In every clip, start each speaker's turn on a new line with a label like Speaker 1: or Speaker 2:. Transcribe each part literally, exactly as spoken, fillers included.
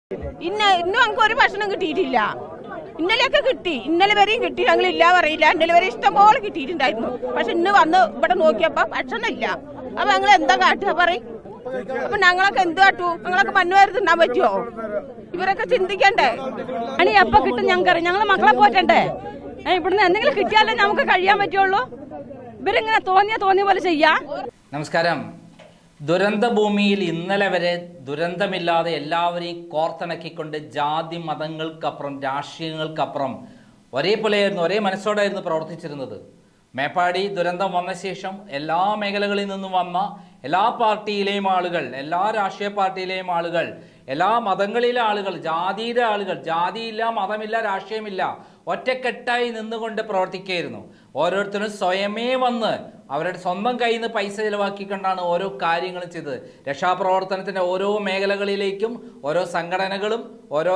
Speaker 1: ഇന്ന ഇന്നും ഞങ്ങൾക്ക് ഒരു ഭക്ഷണം കിട്ടിയിട്ടില്ല. ഇന്നലെയൊക്കെ കിട്ടി, ഇന്നലെ വരെയും കിട്ടി. ഞങ്ങൾ ഇല്ല പറയില്ല, ഇന്നലെ വരെ ഇഷ്ടം പോലെ കിട്ടിയിട്ടുണ്ടായിരുന്നു. പക്ഷെ ഇന്ന് വന്ന് ഇവിടെ നോക്കിയപ്പോ ഭക്ഷണം ഇല്ല. അപ്പൊ ഞങ്ങൾ എന്താ കാട്ടുക പറയും? അപ്പൊ ഞങ്ങളൊക്കെ എന്ത് കാട്ടു? ഞങ്ങളൊക്കെ മണ്ണുവാരി തിന്നാൻ പറ്റുമോ? ഇവരൊക്കെ ചിന്തിക്കണ്ടേ?
Speaker 2: അണി എപ്പോ കിട്ടും ഞങ്ങൾക്കറിയാം. ഞങ്ങളെ മക്കളെ പോറ്റണ്ടേ? ഇവിടുന്ന് എന്തെങ്കിലും കിട്ടിയാലേ നമുക്ക് കഴിയാൻ പറ്റുള്ളൂ. ഇവരിങ്ങനെ തോന്നിയ തോന്നിയ പോലെ ചെയ്യാ.
Speaker 3: നമസ്കാരം. ദുരന്ത ഭൂമിയിൽ ഇന്നലെ വരെ ദുരന്തമില്ലാതെ എല്ലാവരെയും കോർത്തിണക്കിക്കൊണ്ട് ജാതി മതങ്ങൾക്കപ്പുറം രാഷ്ട്രീയങ്ങൾക്കപ്പുറം ഒരേപോലെയായിരുന്നു, ഒരേ മനസ്സോടായിരുന്നു പ്രവർത്തിച്ചിരുന്നത്. മേപ്പാടി ദുരന്തം വന്ന ശേഷം എല്ലാ മേഖലകളിൽ നിന്നും വന്ന എല്ലാ പാർട്ടിയിലെയും ആളുകൾ, എല്ലാ രാഷ്ട്രീയ പാർട്ടിയിലെയും ആളുകൾ, എല്ലാ മതങ്ങളിലെ ആളുകൾ, ജാതിയിലെ ആളുകൾ, ജാതിയില്ല, മതമില്ല, രാഷ്ട്രീയമില്ല, ഒറ്റക്കെട്ടായി നിന്നുകൊണ്ട് പ്രവർത്തിക്കുകയായിരുന്നു. ഓരോരുത്തരും സ്വയമേ വന്ന് അവരുടെ സ്വന്തം കയ്യിൽ നിന്ന് പൈസ ചിലവാക്കിക്കൊണ്ടാണ് ഓരോ കാര്യങ്ങളും ചെയ്തത്. രക്ഷാപ്രവർത്തനത്തിൻ്റെ ഓരോ മേഖലകളിലേക്കും ഓരോ സംഘടനകളും, ഓരോ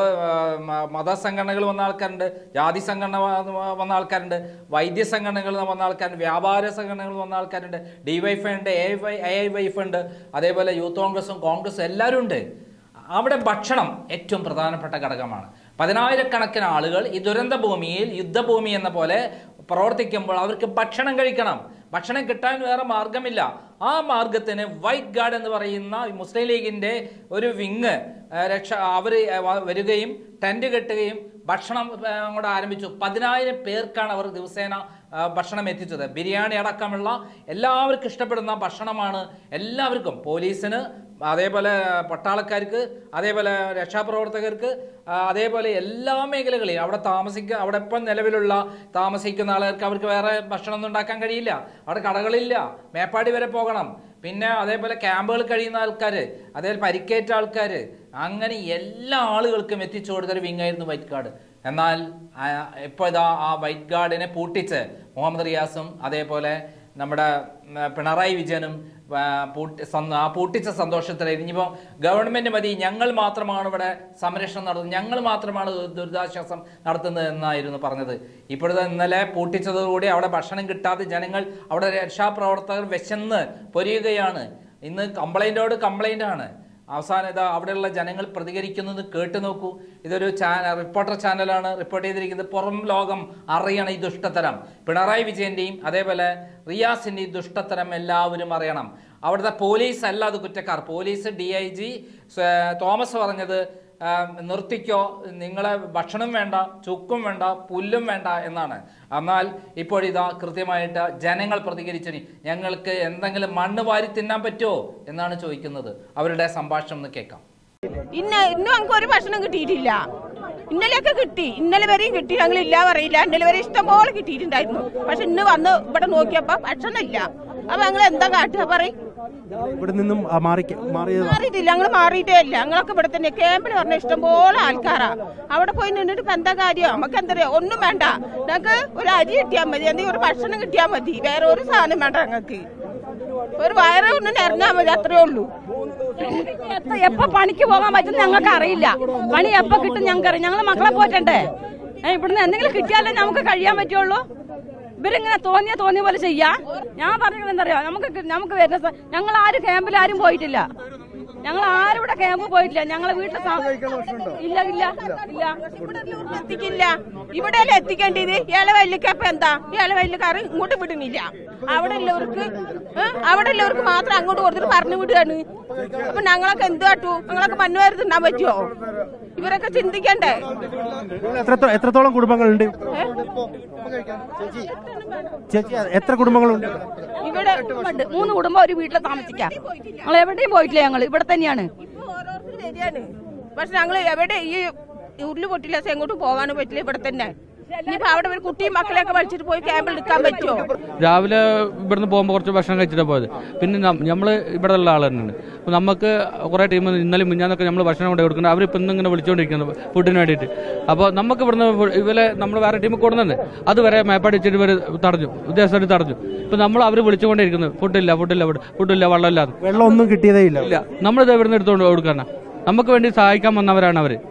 Speaker 3: മതസംഘടനകൾ വന്ന ആൾക്കാരുണ്ട്, ജാതി സംഘടന വന്ന ആൾക്കാരുണ്ട്, വൈദ്യ സംഘടനകൾ വന്ന ആൾക്കാരുണ്ട്, വ്യാപാര സംഘടനകൾ വന്ന ആൾക്കാരുണ്ട്, ഡി വൈഫ് ഉണ്ട്, A Y A I Y F ഉണ്ട്, അതേപോലെ യൂത്ത് കോൺഗ്രസും കോൺഗ്രസും എല്ലാവരും ഉണ്ട്. അവിടെ ഭക്ഷണം ഏറ്റവും പ്രധാനപ്പെട്ട ഘടകമാണ്. പതിനായിരക്കണക്കിന് ആളുകൾ ഈ ദുരന്ത ഭൂമിയിൽ യുദ്ധഭൂമി എന്ന പോലെ പ്രവർത്തിക്കുമ്പോൾ അവർക്ക് ഭക്ഷണം കഴിക്കണം. ഭക്ഷണം കിട്ടാൻ വേറെ മാർഗമില്ല. ആ മാർഗത്തിന് വൈറ്റ് ഗാർഡ് എന്ന് പറയുന്ന മുസ്ലിം ലീഗിൻ്റെ ഒരു വിങ് രക്ഷ അവർ വരികയും ടെൻറ്റ് കെട്ടുകയും ഭക്ഷണം അങ്ങോട്ട് ആരംഭിച്ചു. പതിനായിരം പേർക്കാണ് അവർ ദിവസേന ഭക്ഷണം എത്തിച്ചത്. ബിരിയാണി അടക്കമുള്ള എല്ലാവർക്കും ഇഷ്ടപ്പെടുന്ന ഭക്ഷണമാണ് എല്ലാവർക്കും, പോലീസിന്, അതേപോലെ പട്ടാളക്കാർക്ക്, അതേപോലെ രക്ഷാപ്രവർത്തകർക്ക്, അതേപോലെ എല്ലാ മേഖലകളിലും അവിടെ താമസിക്കുക അവിടെ ഇപ്പം നിലവിലുള്ള താമസിക്കുന്ന ആളുകൾക്ക് അവർക്ക് വേറെ ഭക്ഷണമൊന്നും ഉണ്ടാക്കാൻ കഴിയില്ല. അവിടെ കടകളില്ല, മേപ്പാടി വരെ പോകണം. പിന്നെ അതേപോലെ ക്യാമ്പുകൾ കഴിയുന്ന ആൾക്കാർ, അതേപോലെ പരിക്കേറ്റ ആൾക്കാർ, അങ്ങനെ എല്ലാ ആളുകൾക്കും എത്തിച്ചു കൊടുത്തൊരു വിങ്ങായിരുന്നു വൈറ്റ് ഗാർഡ്. എന്നാൽ ഇപ്പോൾ ഇതാ ആ വൈറ്റ് ഗാർഡിനെ പൂട്ടിച്ച് മുഹമ്മദ് റിയാസും അതേപോലെ നമ്മുടെ പിണറായി വിജയനും പൂട്ടി ആ പൂട്ടിച്ച സന്തോഷത്തിൽ ഇനിയിപ്പോൾ ഗവൺമെൻറ് മതി, ഞങ്ങൾ മാത്രമാണ് ഇവിടെ സംരക്ഷണം നടത്തുന്നത്, ഞങ്ങൾ മാത്രമാണ് ദുരിതാശ്വാസം നടത്തുന്നത് എന്നായിരുന്നു പറഞ്ഞത്. ഇപ്പോഴത്തെ ഇന്നലെ പൂട്ടിച്ചതോടുകൂടി അവിടെ ഭക്ഷണം കിട്ടാതെ ജനങ്ങൾ, അവിടെ രക്ഷാപ്രവർത്തകർ വിശന്ന് പൊരിയുകയാണ്. ഇന്ന് കംപ്ലൈൻറ്റോട് കംപ്ലൈൻ്റ് ആണ്. അവസാനം ഇതാ അവിടെയുള്ള ജനങ്ങൾ പ്രതികരിക്കുന്നത് കേട്ടു നോക്കൂ. ഇതൊരു ചാനൽ, റിപ്പോർട്ടർ ചാനലാണ് റിപ്പോർട്ട് ചെയ്തിരിക്കുന്നത്. പുറം ലോകം അറിയണം ഈ ദുഷ്ടത്തരം. പിണറായി വിജയൻ്റെയും അതേപോലെ റിയാസിൻ്റെയും ദുഷ്ടത്തരം എല്ലാവരും അറിയണം. അവിടുത്തെ പോലീസ് അല്ല അത് കുറ്റക്കാർ. Police D I G Thomas പറഞ്ഞത് നിർത്തിക്കോ, നിങ്ങളെ ഭക്ഷണം വേണ്ട, ചുക്കും വേണ്ട, പുല്ലും വേണ്ട എന്നാണ്. എന്നാൽ ഇപ്പോഴിതാ കൃത്യമായിട്ട് ജനങ്ങൾ പ്രതികരിച്ചു. ഞങ്ങൾക്ക് എന്തെങ്കിലും മണ്ണ് വാരി തിന്നാൻ പറ്റുമോ എന്നാണ് ചോദിക്കുന്നത്. അവരുടെ സംഭാഷണം ഒന്ന് കേൾക്കാം.
Speaker 1: ഇന്ന ഇന്നും ഞങ്ങൾക്ക് ഒരു ഭക്ഷണം കിട്ടിയിട്ടില്ല. ഇന്നലെയൊക്കെ കിട്ടി, ഇന്നലെ വരെയും കിട്ടി. ഞങ്ങൾ ഇല്ല പറയില്ല, ഇന്നലെ വരെ ഇഷ്ടം പോലെ കിട്ടിയിട്ടുണ്ടായിരുന്നു. പക്ഷെ ഇന്ന് വന്ന് ഇവിടെ നോക്കിയപ്പോ ഭക്ഷണം ഇല്ല. അപ്പൊ ഞങ്ങൾ എന്താ കാട്ടുക പറയും?
Speaker 4: ഇവിടെ നിന്നും
Speaker 1: മാറിയിട്ടില്ല, ഞങ്ങൾ മാറിയിട്ടേ ഇല്ല. ഞങ്ങളൊക്കെ ഇവിടെ തന്നെ ക്യാമ്പിൽ പറഞ്ഞ ഇഷ്ടംപോലെ ആൾക്കാരാ. അവിടെ പോയി നിന്നിട്ട് ഇപ്പൊ എന്താ കാര്യം? നമുക്ക് എന്താ ഒന്നും വേണ്ട. ഞങ്ങൾക്ക് ഒരു അരി കിട്ടിയാൽ മതി, എന്തെങ്കിലും ഒരു ഭക്ഷണം കിട്ടിയാൽ മതി, വേറെ ഒരു സാധനം വേണ്ട. ഞങ്ങൾക്ക് ഒരു വയറ് കൊണ്ട് നിറഞ്ഞാൽ മതി, അത്രേ ഉള്ളൂ.
Speaker 2: എപ്പോ പണിക്ക് പോകാൻ പറ്റും ഞങ്ങൾക്ക് അറിയില്ല. പണി എപ്പോ കിട്ടും ഞങ്ങൾക്കറിയാം. ഞങ്ങളെ മക്കളെ പോറ്റണ്ടേ? ഇവിടുന്ന് എന്തെങ്കിലും കിട്ടിയാലേ നമുക്ക് കഴിയാൻ പറ്റുള്ളൂ. ഇവരിങ്ങനെ തോന്നിയ തോന്നിയ പോലെ ചെയ്യാ. ഞാൻ പറഞ്ഞത് എന്താ പറയാ, നമുക്ക് നമുക്ക് വരുന്ന ഞങ്ങൾ ആരും ക്യാമ്പിൽ ആരും പോയിട്ടില്ല. ഞങ്ങൾ ആരും ഇവിടെ ക്യാമ്പ് പോയിട്ടില്ല. ഞങ്ങളെ വീട്ടിൽ ഇല്ല ഇല്ല ഇല്ല
Speaker 1: എത്തിക്കില്ല. ഇവിടെ എത്തിക്കേണ്ടത് ഇളവല്ലിക്കപ്പ എന്താ? ഇളവല്ലിക്കാർ ഇങ്ങോട്ട് വിടുന്നില്ല. അവിടെ ഉള്ളവർക്ക് അവിടെ ഉള്ളവർക്ക് മാത്രം അങ്ങോട്ട് കൊടുത്തിട്ട് പറഞ്ഞു വിടുകയാണ്. അപ്പൊ ഞങ്ങളൊക്കെ എന്ത് കാട്ടു? ഞങ്ങളൊക്കെ മണ്ണുവാരി തിന്നാൻ പറ്റുമോ? ഇവരൊക്കെ ചിന്തിക്കണ്ടേ?
Speaker 4: എത്രത്തോളം കുടുംബങ്ങളുണ്ട് ചേച്ചി? എത്ര കുടുംബങ്ങളുണ്ട്
Speaker 2: ഇവിടെ? മൂന്ന് കുടുംബം ഒരു വീട്ടിൽ താമസിക്കാം. ഞങ്ങൾ എവിടെയും പോയിട്ടില്ല, ഞങ്ങൾ ഇവിടെ തന്നെയാണ്.
Speaker 1: പക്ഷെ ഞങ്ങൾ എവിടെ ഈ ഉരുള് പൊട്ടില്ല, എങ്ങോട്ടും പോകാനും പറ്റില്ല, ഇവിടെ തന്നെ. ഇനിയിപ്പോ അവിടെ ഒരു കുട്ടിയും മക്കളെയൊക്കെ വലിച്ചിട്ട് പോയി ക്യാമ്പിൽ എടുക്കാൻ പറ്റുമോ?
Speaker 5: രാവിലെ ഇവിടുന്ന് പോകുമ്പോൾ കുറച്ച് ഭക്ഷണം കഴിച്ചിട്ടാണ് പോയത്. പിന്നെ നമ്മൾ ഇവിടെ ഉള്ള ആൾ തന്നെയാണ്. അപ്പോൾ നമുക്ക് കുറേ ടീം ഇന്നലെ മുന്നാന്നൊക്കെ നമ്മൾ ഭക്ഷണം കൊണ്ട് കൊടുക്കുന്നത്. അവരിപ്പോൾ ഇന്നിങ്ങനെ വിളിച്ചുകൊണ്ടിരിക്കുന്നത് ഫുഡിന് വേണ്ടിയിട്ട്. അപ്പോൾ നമുക്ക് ഇവിടുന്ന് ഇവരെ നമ്മൾ വേറെ ടീമിൽ കൊടുക്കുന്നുണ്ട്. അതുവരെ മേപ്പാടി വെച്ചിട്ട് ഇവർ തടഞ്ഞു, ഉദ്യോഗസ്ഥർ തടഞ്ഞു. ഇപ്പം നമ്മൾ അവർ വിളിച്ചുകൊണ്ടിരിക്കുന്നത് ഫുഡില്ല, ഫുഡില്ല, ഫുഡില്ല, വെള്ളമില്ല,
Speaker 4: വെള്ളം ഒന്നും കിട്ടിയതേ ഇല്ല.
Speaker 5: ഇല്ല, നമ്മളിത് ഇവിടുന്ന് എടുത്തുകൊണ്ട് കൊടുക്കാനാ. നമുക്ക് വേണ്ടി സഹായിക്കാൻ വന്നവരാണ് അവർ.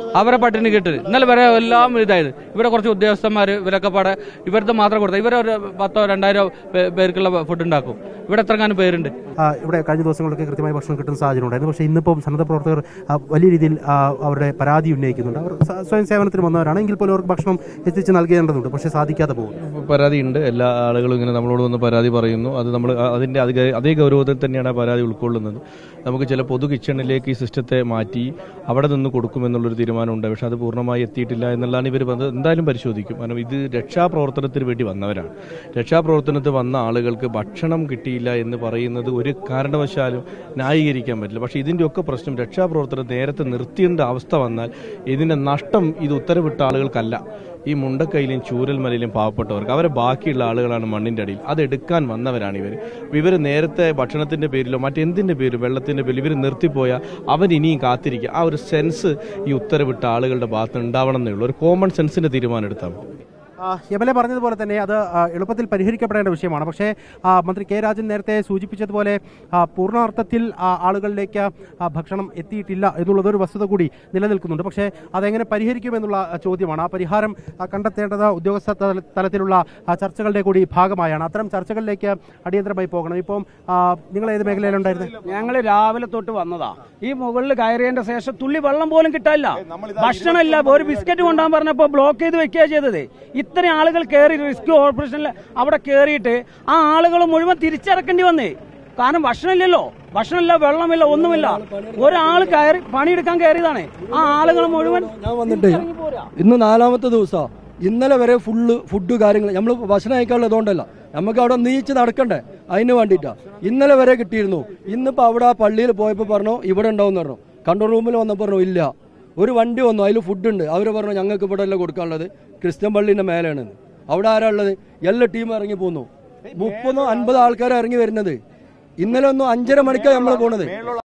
Speaker 5: അവരെ പട്ടിണി കിട്ടരുത്. ഇന്നലെ വരെ എല്ലാം ഇതായത് ഇവിടെ കുറച്ച് ഉദ്യോഗസ്ഥന്മാർ ഇവരൊക്കെ പാടെ ഇവരുടെ മാത്രം കൊടുത്താൽ ഇവരൊരു പത്തോ രണ്ടായിരം പേർക്കുള്ള ഫുഡ് ഉണ്ടാക്കും. ഇവിടെ എത്രങ്ങാനും പേരുണ്ട്.
Speaker 4: ഇവിടെ കഴിഞ്ഞ ദിവസങ്ങളൊക്കെ കൃത്യമായി ഭക്ഷണം കിട്ടുന്ന സാഹചര്യം ഉണ്ടായിരുന്നു. പക്ഷേ ഇന്നിപ്പം സന്നദ്ധ പ്രവർത്തകർ വലിയ രീതിയിൽ അവരുടെ പരാതി ഉന്നയിക്കുന്നുണ്ട്. അവർ സ്വയം സേവനത്തിന് വന്നവരാണ്, എങ്കിൽ പോലും അവർക്ക് ഭക്ഷണം എത്തിച്ച് നൽകേണ്ടതുണ്ട്. പക്ഷേ സാധിക്കാതെ പോകും.
Speaker 6: പരാതിയുണ്ട്. എല്ലാ ആളുകളും ഇങ്ങനെ നമ്മളോട് വന്ന് പരാതി പറയുന്നു. അത് നമ്മൾ അതിൻ്റെ അതേ ഗൗരവത്തിൽ തന്നെയാണ് ആ പരാതി ഉൾക്കൊള്ളുന്നത്. നമുക്ക് ചില പൊതു കിച്ചണിലേക്ക് ഈ സിസ്റ്റത്തെ മാറ്റി അവിടെ നിന്ന് കൊടുക്കുമെന്നുള്ളൊരു തീരുമാനമുണ്ട്. പക്ഷെ അത് പൂർണ്ണമായി എത്തിയിട്ടില്ല എന്നുള്ളതാണ് ഇവർ പറഞ്ഞത്. എന്തായാലും പരിശോധിക്കും. കാരണം ഇത് രക്ഷാപ്രവർത്തനത്തിന് വേണ്ടി വന്നവരാണ്. രക്ഷാപ്രവർത്തനത്തിൽ വന്ന ആളുകൾക്ക് ഭക്ഷണം കിട്ടിയില്ല എന്ന് പറയുന്നത് ഒരു കാരണവശാലും ന്യായീകരിക്കാൻ പറ്റില്ല. പക്ഷേ ഇതിൻ്റെയൊക്കെ പ്രശ്നം രക്ഷാപ്രവർത്തനം നേരത്തെ നിർത്തേണ്ട അവസ്ഥ വന്നാൽ ഇതിൻ്റെ നഷ്ടം ഇത് ഉത്തരവിട്ട ആളുകൾക്കല്ല, ഈ മുണ്ടക്കൈയിലും ചൂരൽമലയിലും പാവപ്പെട്ടവർക്ക്. അവരെ ബാക്കിയുള്ള ആളുകളാണ് മണ്ണിൻ്റെ അടിയിൽ. അതെടുക്കാൻ വന്നവരാണ് ഇവർ. ഇവർ നേരത്തെ ഭക്ഷണത്തിൻ്റെ പേരിലോ മറ്റെന്തിൻ്റെ പേരിലോ വെള്ളത്തിൻ്റെ പേരിൽ ഇവർ നിർത്തിപ്പോയാൽ അവരിനിയും കാത്തിരിക്കുക. ആ ഒരു സെൻസ് ഈ ഉത്തരവിട്ട ആളുകളുടെ ഭാഗത്ത് ഉണ്ടാവണം എന്നേ ഉള്ളൂ. ഒരു കോമൺ സെൻസിൻ്റെ തീരുമാനം എടുത്താൽ മതി.
Speaker 4: എം എൽ എ പറഞ്ഞതുപോലെ തന്നെ അത് എളുപ്പത്തിൽ പരിഹരിക്കപ്പെടേണ്ട വിഷയമാണ്. പക്ഷേ മന്ത്രി കെ രാജൻ നേരത്തെ സൂചിപ്പിച്ചതുപോലെ പൂർണ്ണാർത്ഥത്തിൽ ആളുകളിലേക്ക് ഭക്ഷണം എത്തിയിട്ടില്ല എന്നുള്ളതൊരു വസ്തുത കൂടി നിലനിൽക്കുന്നുണ്ട്. പക്ഷേ അതെങ്ങനെ പരിഹരിക്കുമെന്നുള്ള ചോദ്യമാണ്. ആ പരിഹാരം കണ്ടെത്തേണ്ടത് ഉദ്യോഗസ്ഥ തലത്തിലുള്ള ചർച്ചകളുടെ കൂടി ഭാഗമായാണ്. അത്തരം ചർച്ചകളിലേക്ക് അടിയന്തരമായി പോകണം. ഇപ്പം നിങ്ങൾ ഏത് മേഖലയിലുണ്ടായിരുന്നു?
Speaker 7: ഞങ്ങൾ രാവിലെ തൊട്ട് വന്നതാ. ഈ മുകളിൽ കയറിയതിന്റെ ശേഷം തുള്ളി വെള്ളം പോലും കിട്ടാനില്ല, ഭക്ഷണമില്ല. ഒരു ബിസ്ക്കറ്റ് കൊണ്ടുപോകാൻ പറഞ്ഞപ്പോൾ ബ്ലോക്ക് ചെയ്ത് വെക്കുക ചെയ്തത്. ഇത്രയും ആളുകൾ കയറി റെസ്ക്യൂ ഓപ്പറേഷനിൽ അവിടെ കയറിയിട്ട് ആ ആളുകൾ മുഴുവൻ തിരിച്ചിറക്കേണ്ടി വന്നേ. കാരണം ഭക്ഷണമില്ലല്ലോ, ഭക്ഷണമില്ല, വെള്ളമില്ല, ഒന്നുമില്ല. ഒരാൾ കയറി പണിയെടുക്കാൻ കയറിയതാണ്. ആ ആളുകൾ മുഴുവൻ
Speaker 8: ഞാൻ വന്നിട്ട് ഇന്ന് നാലാമത്തെ ദിവസം. ഇന്നലെ വരെ ഫുള്ള് ഫുഡ് കാര്യങ്ങൾ നമ്മൾ ഭക്ഷണം കഴിക്കാനുള്ളതുകൊണ്ടല്ല, നമുക്ക് അവിടെ നീച്ച് നടക്കണ്ടേ, അതിന് വേണ്ടിയിട്ടാ. ഇന്നലെ വരെ കിട്ടിയിരുന്നു. ഇന്നിപ്പോൾ അവിടെ ആ പള്ളിയിൽ പോയപ്പോൾ പറഞ്ഞു ഇവിടെ ഉണ്ടാവും പറഞ്ഞു. കൺട്രോൾ റൂമിൽ വന്നപ്പോൾ പറഞ്ഞു ഇല്ല. ഒരു വണ്ടി വന്നു, അതിൽ ഫുഡുണ്ട്. അവർ പറഞ്ഞു ഞങ്ങൾക്ക് ഇവിടെ അല്ല കൊടുക്കാനുള്ളത്, ക്രിസ്ത്യൻ പള്ളീൻ്റെ മേലെയാണ്. അവിടെ ആരാ ഉള്ളത്? എല്ലാ ടീമും ഇറങ്ങി പോന്നു. മുപ്പതോ അൻപത് ആൾക്കാർ ഇറങ്ങി വരുന്നത്. ഇന്നലെ ഒന്നും അഞ്ചര മണിക്കാണ് നമ്മൾ പോണത്.